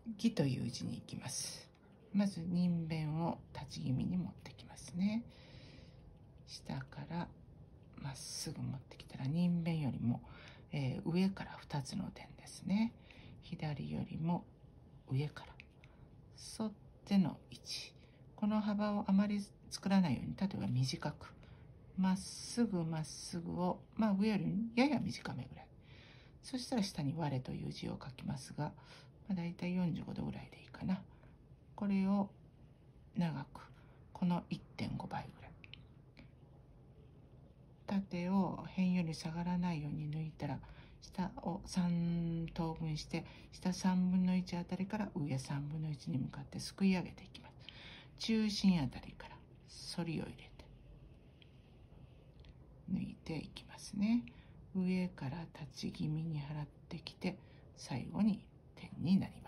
義という字に行きます。まず人弁を立ち気味に持ってきますね。下からまっすぐ持ってきたら、人弁よりも、上から2つの点ですね。左よりも上から沿っての位置、この幅をあまり作らないように、例えば短くまっすぐまっすぐを、上よりやや短めぐらい。そしたら下に我という字を書きますが、だいたい45度ぐらいでいいかな。これを長く、この 1.5 倍ぐらい。縦を辺より下がらないように抜いたら、下を3等分して、下3分の1あたりから上3分の1に向かってすくい上げていきます。中心あたりから反りを入れて抜いていきますね。上から立ち気味に払ってきて、最後に点になります。